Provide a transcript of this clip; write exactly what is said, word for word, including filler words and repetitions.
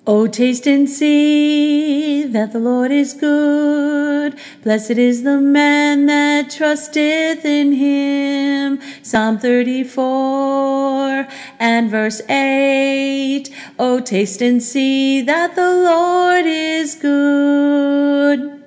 O taste and see that the Lord is good. Blessed is the man that trusteth in him. Psalm thirty-four and verse eight. O taste and see that the Lord is good.